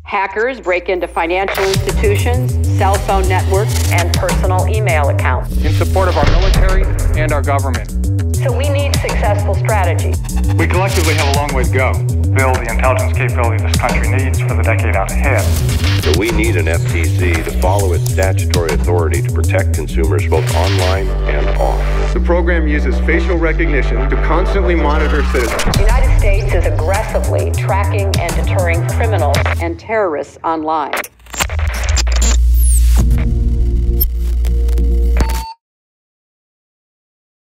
Hackers break into financial institutions, cell phone networks, and personal email accounts. In support of our military and our government. So we need successful strategy. We collectively have a long way to go to build the intelligence capability this country needs for the decade out ahead. So we need an FTC to follow its statutory authority to protect consumers both online and off. The program uses facial recognition to constantly monitor citizens. The United States is aggressively tracking and deterring criminals and terrorists online.